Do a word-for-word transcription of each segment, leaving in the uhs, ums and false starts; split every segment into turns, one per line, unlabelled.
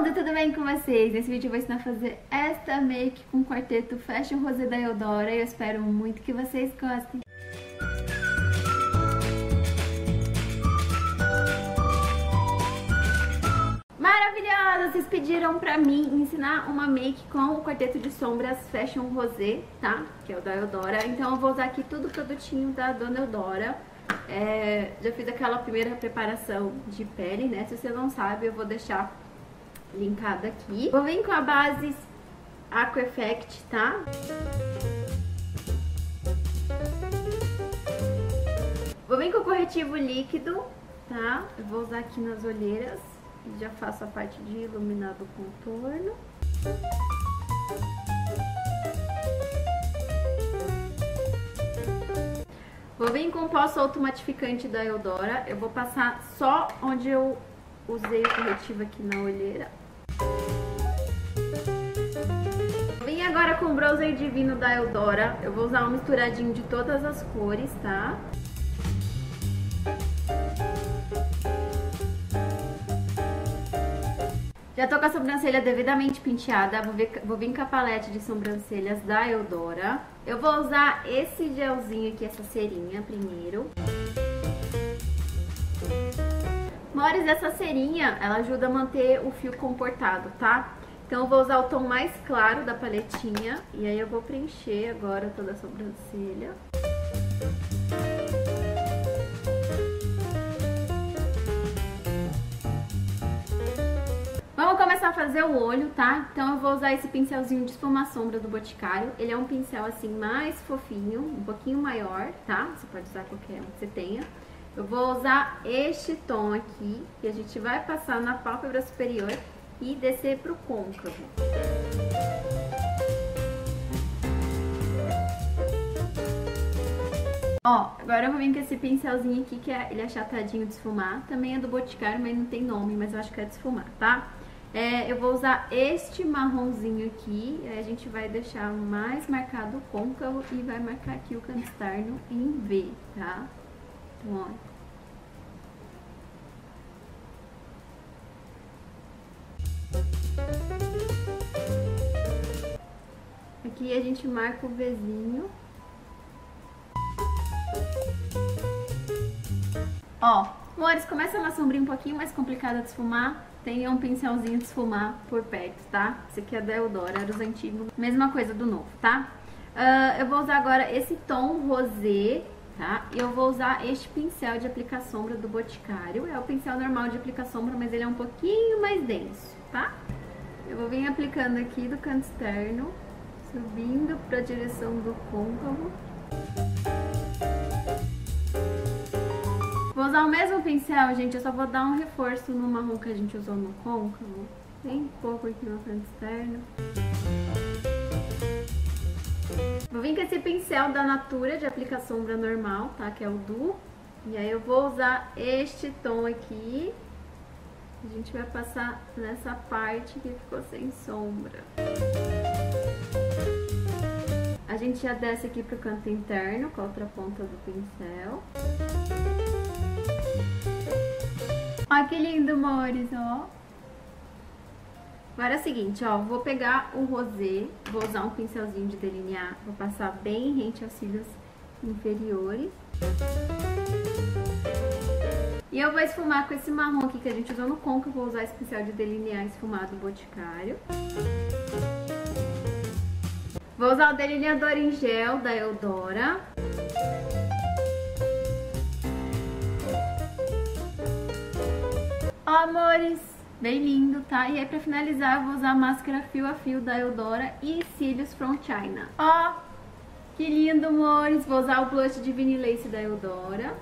mundo, tudo bem com vocês? Nesse vídeo eu vou ensinar a fazer esta make com o quarteto Fashion Rosé da Eudora e eu espero muito que vocês gostem. Maravilhosa! Vocês pediram pra mim ensinar uma make com o quarteto de sombras Fashion Rosé, tá? Que é o da Eudora. Então eu vou usar aqui tudo produtinho da Dona Eudora. É, já fiz aquela primeira preparação de pele, né? Se você não sabe, eu vou deixar linkado aqui. Vou vir com a base Aqua Effect, tá? Vou vir com o corretivo líquido, tá? Eu vou usar aqui nas olheiras. Já faço a parte de iluminar do contorno. Vou vir com o pó solto matificante da Eudora. Eu vou passar só onde eu usei o corretivo aqui na olheira. Vou vir agora com o bronzer divino da Eudora. Eu vou usar um misturadinho de todas as cores, tá? Já tô com a sobrancelha devidamente penteada, vou, ver, vou vir com a palete de sobrancelhas da Eudora. Eu vou usar esse gelzinho aqui, essa cerinha primeiro. Mores, essa cerinha, ela ajuda a manter o fio comportado, tá? Então eu vou usar o tom mais claro da paletinha e aí eu vou preencher agora toda a sobrancelha. Vamos começar a fazer o olho, tá? Então eu vou usar esse pincelzinho de esfumar sombra do Boticário. Ele é um pincel assim mais fofinho, um pouquinho maior, tá? Você pode usar qualquer um que você tenha. Eu vou usar este tom aqui, que a gente vai passar na pálpebra superior e descer pro côncavo. Ó, agora eu vou vir com esse pincelzinho aqui, que é, ele é achatadinho de esfumar. Também é do Boticário, mas não tem nome, mas eu acho que é de esfumar, tá? É, eu vou usar este marronzinho aqui, aí a gente vai deixar mais marcado o côncavo e vai marcar aqui o canto externo em V, tá? Então, ó. Aqui a gente marca o Vzinho. Ó, amores, começa na sombrinha um pouquinho mais complicada de esfumar. Tenha um pincelzinho de esfumar por perto, tá? Esse aqui é da Eudora, era os antigos. Mesma coisa do novo, tá? Uh, eu vou usar agora esse tom rosé, tá? E eu vou usar este pincel de aplicar sombra do Boticário. É o pincel normal de aplicar sombra, mas ele é um pouquinho mais denso, tá? Eu vou vir aplicando aqui do canto externo, subindo pra direção do côncavo. Vou usar o mesmo pincel, gente, eu só vou dar um reforço no marrom que a gente usou no côncavo. Bem pouco aqui no canto externo. Vou vir com esse pincel da Natura de aplicar sombra normal, tá? Que é o Duo. E aí eu vou usar este tom aqui. A gente vai passar nessa parte que ficou sem sombra. A gente já desce aqui pro canto interno com a outra ponta do pincel. Olha que lindo, amores, ó. Agora é o seguinte, ó, vou pegar o rosé, vou usar um pincelzinho de delinear, vou passar bem rente aos cílios inferiores. E eu vou esfumar com esse marrom aqui que a gente usou no côncavo, vou usar esse pincel de delinear esfumado do Boticário. Vou usar o delineador em gel da Eudora. Ó, amores, bem lindo, tá? E aí pra finalizar eu vou usar a máscara fio a fio da Eudora e cílios from China. Ó, que lindo, amores! Vou usar o blush de Vinny Lace da Eudora.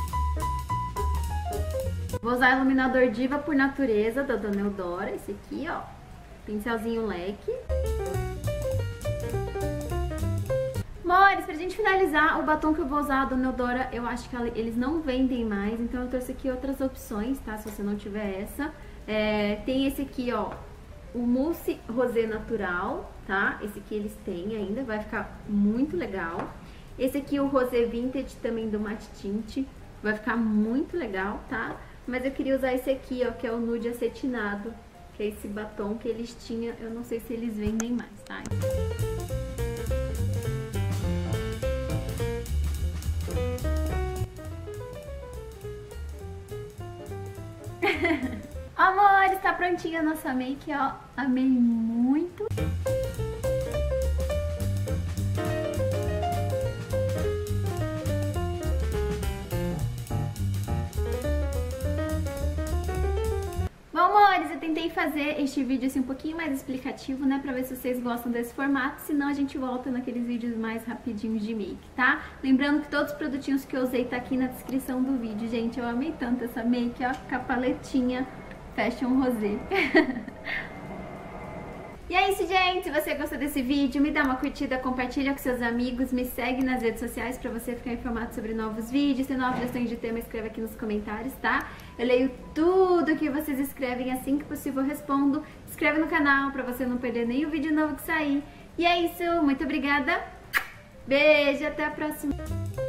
Vou usar o iluminador Diva por Natureza da Dona Eudora, esse aqui, ó. Pincelzinho leque. Amores, pra gente finalizar, o batom que eu vou usar, a Dona Eudora, eu acho que eles não vendem mais, então eu trouxe aqui outras opções, tá? Se você não tiver essa. É, tem esse aqui, ó, o Mousse Rosé Natural, tá? Esse aqui eles têm ainda, vai ficar muito legal. Esse aqui, o Rosé Vintage, também do Matte Tint, vai ficar muito legal, tá? Mas eu queria usar esse aqui, ó, que é o nude acetinado que é esse batom que eles tinham, eu não sei se eles vendem mais, tá? Amor, está prontinha a nossa make, ó. Amei muito. Bom, amores, eu tentei fazer este vídeo assim um pouquinho mais explicativo, né, pra ver se vocês gostam desse formato, senão a gente volta naqueles vídeos mais rapidinhos de make, tá? Lembrando que todos os produtinhos que eu usei tá aqui na descrição do vídeo, gente, eu amei tanto essa make, ó, com a paletinha Fashion Rosé. E é isso, gente, se você gostou desse vídeo, me dá uma curtida, compartilha com seus amigos, me segue nas redes sociais pra você ficar informado sobre novos vídeos, se novas sugestões de tema, escreve aqui nos comentários, tá? Eu leio tudo que vocês escrevem, assim que possível eu respondo. Se inscreve no canal pra você não perder nenhum vídeo novo que sair. E é isso, muito obrigada, beijo, até a próxima!